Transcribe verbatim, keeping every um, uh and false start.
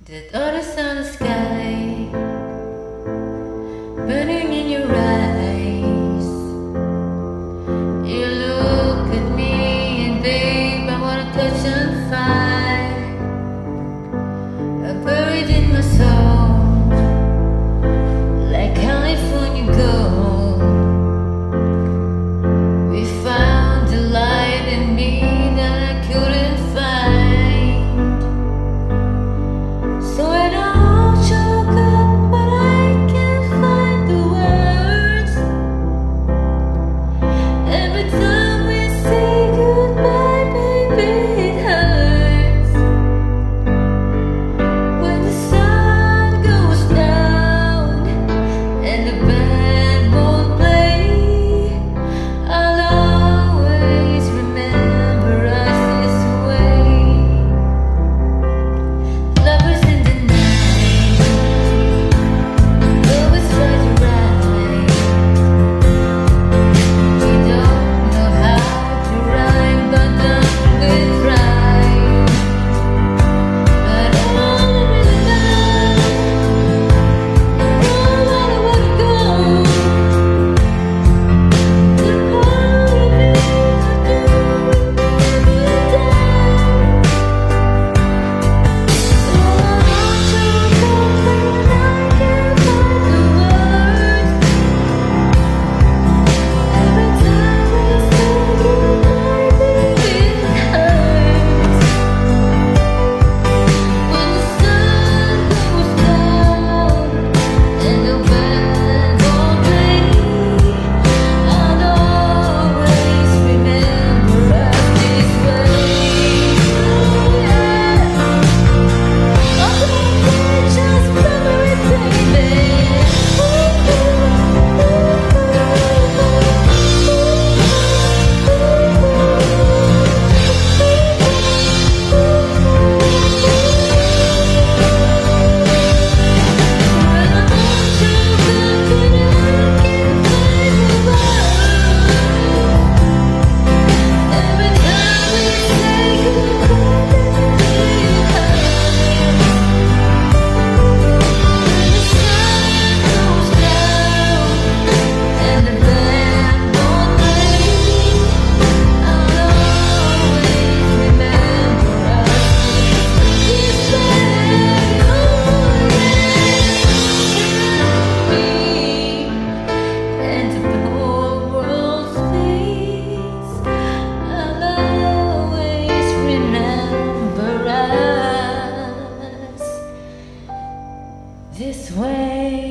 That other sun sky burning in your eyes. You look at me and babe, I wanna touch and fight. I'm buried in my soul, like California gold. We found the light in me that I couldn't find. So when I choke up, but I can't find the words. Every time we say goodbye, baby, it hurts. When the sun goes down and the band won't play, I'll always remember us this way. Lovers in the night, always try to ride. We don't know how to rhyme, but then we try. But all in the night, all I wanna go. The part of me I do remember down. So I choke up when I can't find the words. Every time we say goodbye, baby, it hurts. When the sun goes down and the band won't play, I'll always remember us this way. Just memory, baby. Every time we say goodbye, it hurts. When the sun goes down and the band won't play, I'll always remember us this way. Oh yeah, me and the whole world's face. I'll always remember us this way.